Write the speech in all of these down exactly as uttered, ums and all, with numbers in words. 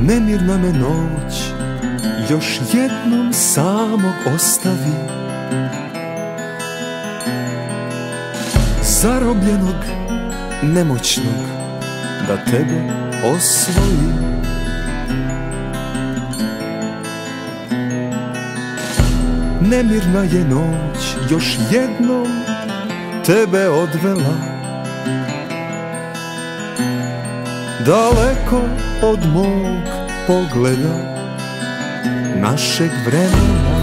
Nemirna me noć još jednom samog ostavi, zarobljenog, nemoćnog, da tebe osvoji. Nemirna je noć još jednom tebe odvela, daleko od mog pogleda našeg vremena.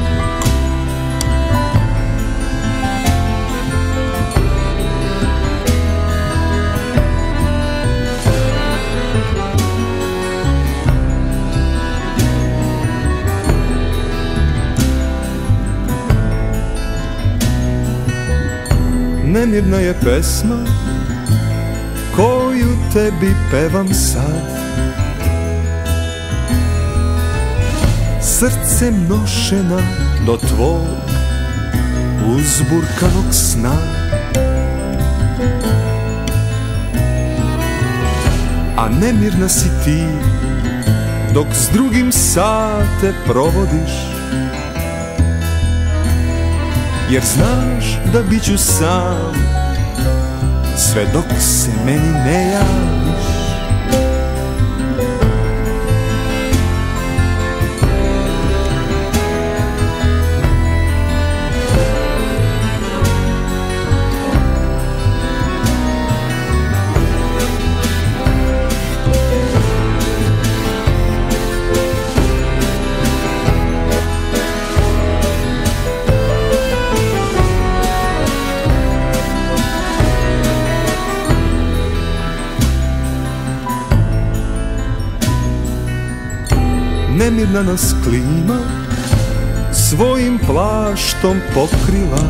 Nemirna je pesma koju tebi pevam sad, srcem nošena do tvog uzburkanog sna. A nemirna si ti dok s drugim sate provodiš, jer znaš da bit ću sam sve dok se meni ne javiš. Nemirna nas klima svojim plaštom pokrila,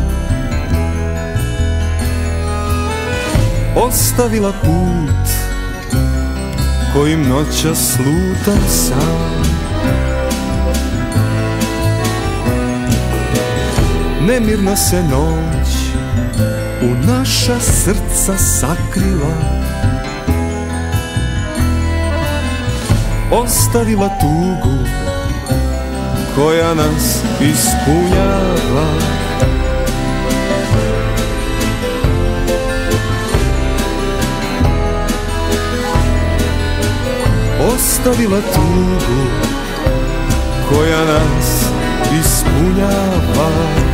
ostavila put kojim noćas lutam sam. Nemirna se noć u naša srca sakrila, ostavila tugu koja nas ispunjava. Ostavila tugu koja nas ispunjava.